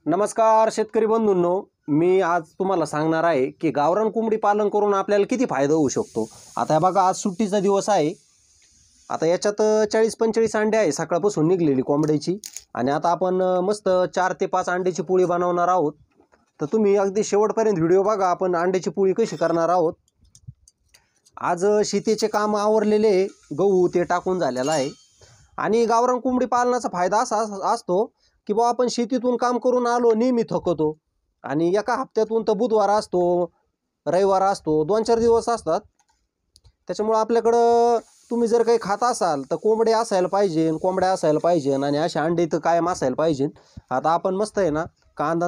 नमस्कार शेतकरी बंधूंनो, मी आज तुम्हाला सांगणार आहे की गावरान कोंबडी पालन करून आपल्याला किती फायदा होऊ शकतो। आता हे बघा, आज सुट्टीचा दिवस आहे। आता याच्यात 40-45 अंडे आहे सकाळपासून निघलेली कोंबड्याची। आणि आता आपण मस्त 4 ते 5 अंड्याची पोळी बनवणार आहोत। तर तुम्ही अगदी शेवटपर्यंत व्हिडिओ बघा, आपण अंड्याची पोळी कशी करणार आहोत। आज शेतीचे काम आवरलेले, गहू ते टाकून झालेला आहे। आणि गावरान कोंबडी पालनाचा फायदा असा असतो की बा आपण शेतीतून काम करून आलो, नेहमी थकतो आणि एका हप्त्यातून तर बुधवार असतो, रविवार असतो, 2-4 दिवस असतात। त्याच्यामुळे आपल्याकडं तुम्ही जर काही खात असाल तर कोंबडे असायला पाहिजे, कोंबड्या असायला पाहिजे आणि असे अंडे तर कायम असायला पाहिजे। आता आपण मस्त आहे ना, कांदा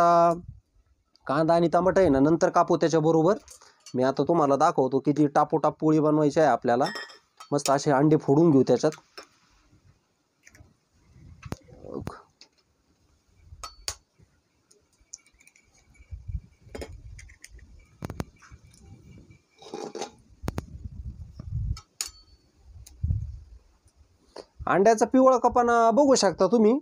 आणि टमाटा आहे ना नंतर कापू त्याच्याबरोबर। मी आता तुम्हाला दाखवतो किती टापोटाप पोळी बनवायची आहे आपल्याला। मस्त असे अंडे फोडून घेऊ त्याच्यात। अंड्याचा पिवळा कपाना बघू शकता तुम्ही,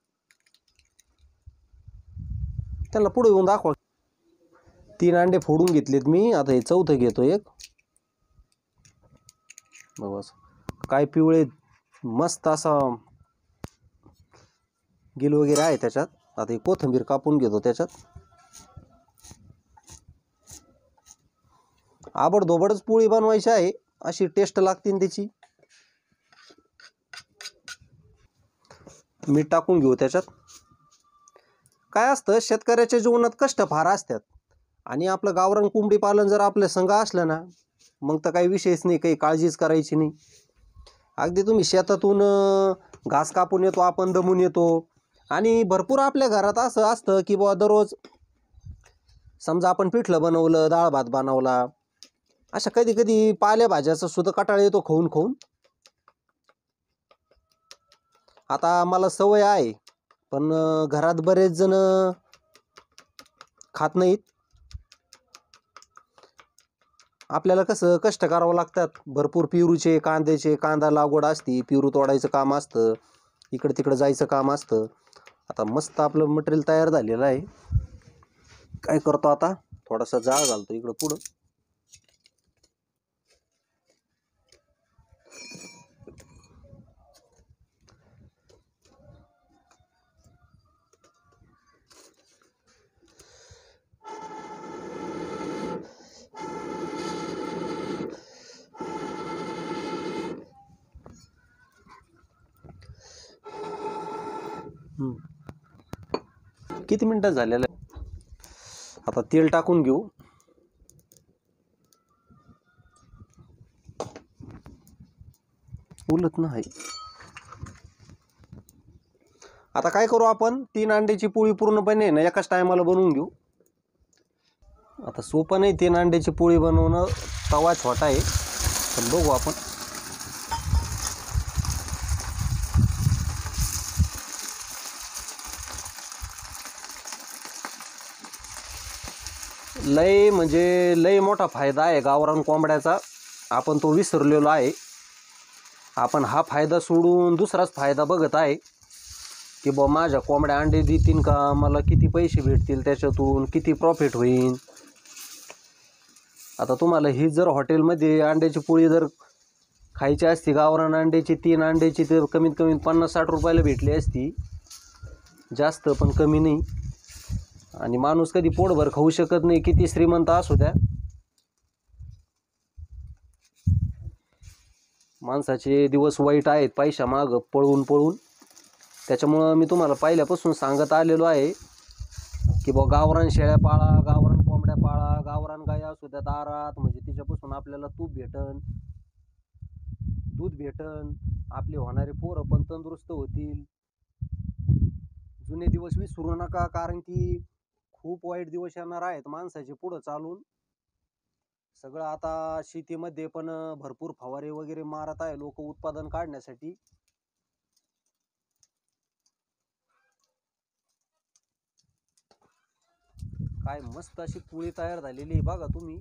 त्याला पुढे येऊन दाखवा। 3 अंडे फोडून घेतलेत मी, आता हे चौथं घेतो एक। बस काय पिवळे मस्त असा गिल वगैरे आहे त्याच्यात। आता हे कोथिंबीर कापून घेतो त्याच्यात। आबडधोबडच पोळी बनवायची आहे, अशी टेस्ट लागते त्याची। मीठ टाकून घेऊ त्याच्यात। काय असतं, शेतकऱ्याच्या जीवनात कष्ट फार असतात आणि आपलं गावरान कोंबडी पालन जर आपल्या संग असलं ना, मग तर काही विषयच नाही, काही काळजीच करायची नाही। अगदी तुम्ही शेतातून घास कापून येतो, आपण दमून येतो आणि भरपूर आपल्या घरात असं असतं की बुवा दररोज समजा आपण पिठलं बनवलं, डाळ भात बनवला, अशा कधी कधी पालेभाज्याचा सुद्धा कंटाळा येतो खाऊन खाऊन। आता मला सवय आहे, पण घरात बरेच जण खात नाहीत। आपल्याला कसं कष्ट करावं लागतात, भरपूर पेरूचे, कांद्याचे, कांदा लागवड असती, पेरू तोडायचं काम असतं, इकडे तिकडे जायचं काम असतं। आता मस्त आपलं मटेरियल तयार झालेलं आहे। काय करतो आता, थोडासा जाळ घालतो इकडं पुढं। किती मिनिटं झालेलं आहे, आता तेल टाकून घेऊ। उलट नाही। आता काय करू, आपण 3 अंड्याची पोळी पूर्णपणे ना एकाच टायमाला बनवून घेऊ। आता सोपं नाही 3 अंड्याची पोळी बनवणं, तवा छोटा आहे, पण बघू आपण। लय म्हणजे लय मोठा फायदा आहे गावरान कोंबड्याचा, आपण तो विसरलेलो आहे। आपण हा फायदा सोडून दुसराच फायदा बघत आहे की बा माझ्या कोंबड्या अंडे देतील का, मला किती पैसे भेटतील त्याच्यातून, किती प्रॉफिट होईल। आता तुम्हाला ही जर हॉटेलमध्ये अंड्याची पोळी जर खायची असती गावरान अंड्याची, 3 अंड्याची, तर कमीत कमी 50-60 रुपयाला भेटली असती, जास्त पण कमी नाही। आणि माणूस कधी पोटभर खाऊ शकत नाही, किती श्रीमंत असू द्या। माणसाचे दिवस वाईट आहेत पैशा माग पळून पळून। त्याच्यामुळं मी तुम्हाला पहिल्यापासून सांगत आलेलो आहे की बा गावरान शेळ्या पाळा, गावरान कोंबड्या पाळा, गावरान गाय असू द्या दारात, म्हणजे तिच्यापासून आपल्याला तूप भेटन, दूध भेटन, आपले होणारे पोरं पण तंदुरुस्त होतील। जुने दिवस विसरू नका, कारण की खूप वाईट दिवस येणार आहेत माणसाचे पुढं चालून। सगळं आता शेतीमध्ये पण भरपूर फवारे वगैरे मारत आहे लोक उत्पादन काढण्यासाठी। काय मस्त अशी पोळी तयार झालेली आहे बघा तुम्ही।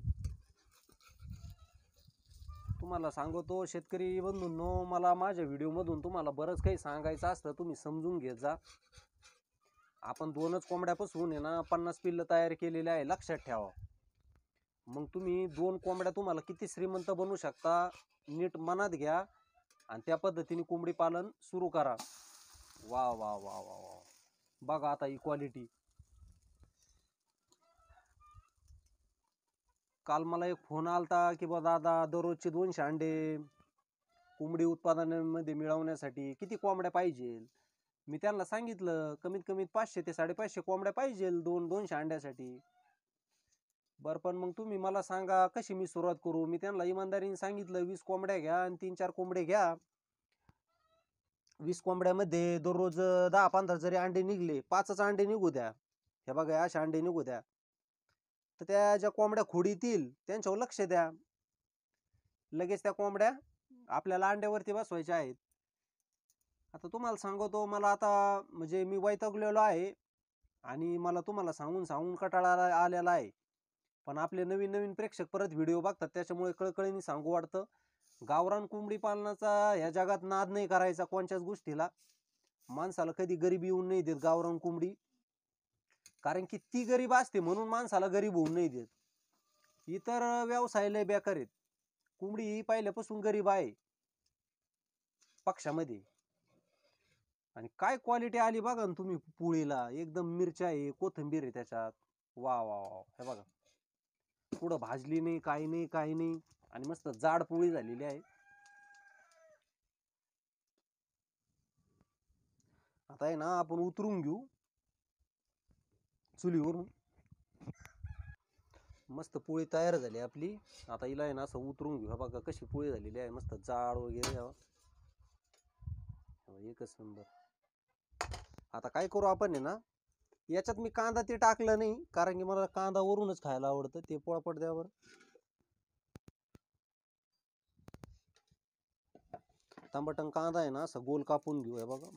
तुम्हाला सांगतो शेतकरी बंधूंनो, मला माझ्या व्हिडिओ मधून तुम्हाला बरंच काही सांगायचं असतं, तुम्ही समजून घेत जा। आपण 2च कोंबड्यापासून आहे ना 50 पिल्लं तयार केलेले आहे, लक्षात ठेवा. मग तुम्ही 2 कोंबड्या तुम्हाला किती श्रीमंत बनवू शकता, नीट मनात घ्या आणि त्या पद्धतीने कोंबडी पालन सुरू करा. वा वा वा वा वा, बघा आता ही क्वालिटी. काल मला एक फोन आलता की बा दादा दररोजचे 200 अंडे कोंबडी उत्पादनामध्ये मिळवण्यासाठी किती कोंबड्या पाहिजे. मी त्यांना सांगितलं कमीत कमी 500 ते 550 कोंबड्या पाहिजे 200 अंड्यासाठी. बरं, पण मग तुम्ही मला सांगा कशी मी सुरुवात करू. मी त्यांना इमानदारीने सांगितलं 20 कोंबड्या घ्या आणि 3-4 कोंबडे घ्या. 20 कोंबड्यामध्ये दररोज 10-15 जरी अंडे निघले, 5च अंडे निघू द्या. हे बघा अशा अंडे निघू द्या. तर त्या ज्या कोंबड्या खोडीतील त्यांच्यावर लक्ष द्या. लगेच त्या कोंबड्या आपल्याला अंड्यावरती बसवायच्या आहेत. आता तुम्हाला सांगतो, मला आता म्हणजे मी वैतागलेलो आहे आणि मला तुम्हाला सांगून सांगून कंटाळा आलेला आहे. पण आपले नवीन नवीन प्रेक्षक परत व्हिडिओ बघतात, त्याच्यामुळे कळकळीने सांगू वाटतं. गावरान कोंबडी पालनाचा ह्या जगात नाद नाही करायचा कोणत्याच गोष्टीला. माणसाला कधी गरीब येऊन नाही देत गावरान कोंबडी, कारण की ती गरीब असते म्हणून माणसाला गरीब होऊन नाही देत. इतर व्यवसाय लय बेकार आहेत. कोंबडी ही पहिल्यापासून गरीब आहे पक्षामध्ये. आणि काय क्वालिटी आली बघा ना तुम्ही पोळीला, एकदम मिरच्या आहे, कोथिंबीर आहे त्याच्यात. वा वा वा, हे बघा पुढं भाजली नाही, काही नाही काही नाही, आणि मस्त जाड पोळी झालेली आहे. आता आहे ना आपण उतरून घेऊ चुलीवरून. मस्त पोळी तयार झाली आपली. आता हिला आहे ना असं उतरून घेऊ. बघा कशी पोळी झालेली आहे, मस्त जाड वगैरे, एकच नंबर. आता काय करू आपण आहे ना, याच्यात मी कांदा ते टाकलं नाही कारण की मला कांदा वरूनच खायला आवडतं. ते पोळपट द्यावर टमाटर कांदा आहे ना असं गोल कापून घेऊ. हे बघा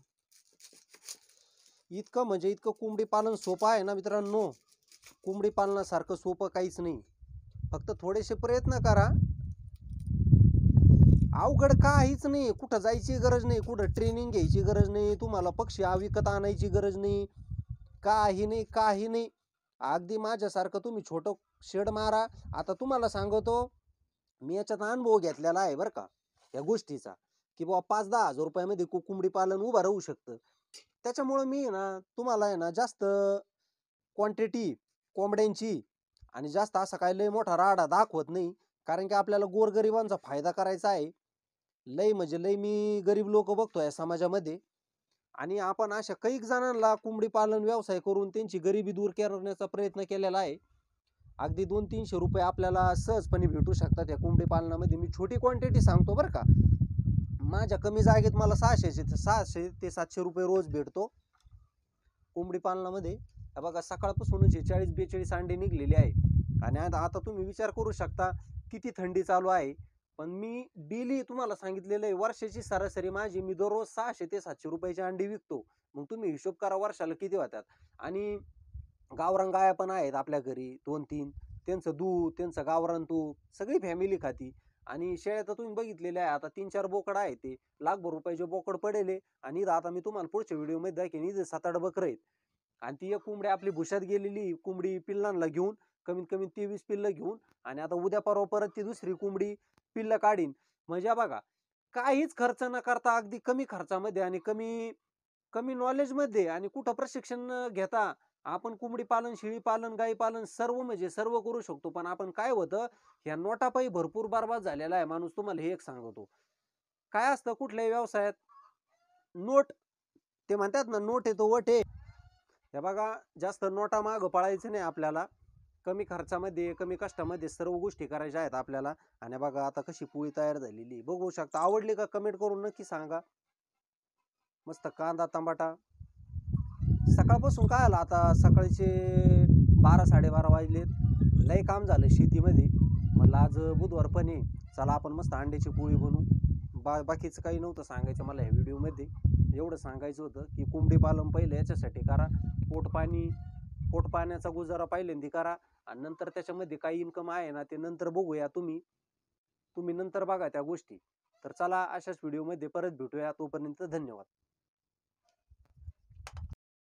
इतकं म्हणजे इतकं कोंबडी पालन सोपं आहे ना मित्रांनो. कोंबडी पालनासारखं सोपं काहीच नाही. फक्त थोडेसे प्रयत्न करा. अवघड काहीच नाही. कुठं जायची गरज नाही, कुठं ट्रेनिंग घ्यायची गरज नाही, तुम्हाला पक्षी विकत आणायची गरज नाही, काही नाही काही नाही. अगदी माझ्यासारखं तुम्ही छोटं शेड मारा. आता तुम्हाला सांगतो, मी याच्यात अनुभव घेतलेला आहे बरं का या गोष्टीचा, की बाबा 5-10 हजार रुपयामध्ये कोंबडी पालन उभं राहू शकतं. त्याच्यामुळे मी ना तुम्हाला आहे ना जास्त क्वांटिटी कोंबड्यांची आणि जास्त असा काय लय मोठा राडा दाखवत नाही, कारण की आपल्याला गोरगरिबांचा फायदा करायचा आहे. लय म्हणजे लय मी गरीब लोक बघतो या समाजामध्ये, आणि आपण अशा कैक जणांना कोंबडी पालन व्यवसाय करून त्यांची गरिबी दूर करण्याचा प्रयत्न केलेला आहे. अगदी 200-300 रुपये आपल्याला सहजपणे भेटू शकतात या कोंबडी पालनामध्ये. मी छोटी क्वांटिटी सांगतो बरं का. माझ्या कमी जागेत मला 600 ते 700 रुपये रोज भेटतो कोंबडी पालनामध्ये. बघा सकाळपासूनच 40-42 अंडे निघलेले आहे. आणि आता तुम्ही विचार करू शकता किती थंडी चालू आहे. पण मी डेली तुम्हाला सांगितलेलं आहे, वर्षाची सरासरी माझी मी दररोज 600 ते 700 रुपयाचे अंडे विकतो. मग तुम्ही हिशोब करा वर्षाला किती होतात. आणि गावरान गाया पण आहेत आपल्या घरी 2-3, त्यांचं दूध, त्यांचं गावरान तूप सगळी फॅमिली खाती. आणि शेळ्या तर तुम्ही बघितलेल्या आहे, आता 3-4 बोकड आहेत, ते लाखभर रुपयाचे बोकड पडेले. आणि आता मी तुम्हाला पुढच्या व्हिडिओमध्ये दाखवेन, इथं 7-8 बकरं आहेत. आणि ती एक कोंबडी आपली भुशात गेलेली कोंबडी पिल्लांना घेऊन, कमीत कमी 23 पिल्लं घेऊन, आणि आता उद्या परवा परत ती दुसरी कोंबडी पिल्लं काढीन. म्हणजे बघा काहीच खर्च न करता अगदी कमी खर्चामध्ये आणि कमी कमी नॉलेजमध्ये आणि कुठं प्रशिक्षण घेता आपण कोंबडी पालन, शेळी पालन, गाई पालन सर्व म्हणजे सर्व करू शकतो. पण आपण काय होतं, ह्या नोटापायी भरपूर बरबाद झालेला आहे माणूस. तुम्हाला हे एक सांगतो, काय असतं कुठल्याही व्यवसायात नोट, ते म्हणतात ना नोट आहे तो वट आहे. हे बघा जास्त नोटा मागं पळायचं नाही आपल्याला. कमी खर्चामध्ये कमी कष्टामध्ये सर्व गोष्टी करायच्या आहेत आपल्याला. आणि बघा आता कशी पोळी तयार झालेली बघू शकता. आवडली का कमेंट करून नक्की सांगा. मस्त कांदा टमाटा. सकाळपासून काय आला, आता सकाळचे 12-12:30 वाजलेत. लय काम झालं शेतीमध्ये. म्हणलं आज बुधवार पण आहे, चला आपण मस्त अंड्याची पोळी बनवू. बाकीचं काही नव्हतं सांगायचं मला या व्हिडिओमध्ये. एवढं सांगायचं होतं की कोंबडी पालन पहिलं याच्यासाठी करा, पोट पाण्याचा गुजारा पहिल्यांदा करा, आणि नंतर त्याच्यामध्ये काही इन्कम आहे ना ते नंतर बघूया. तुम्ही नंतर बघा त्या गोष्टी. तर चला अशाच व्हिडिओमध्ये परत भेटूया. तोपर्यंत धन्यवाद.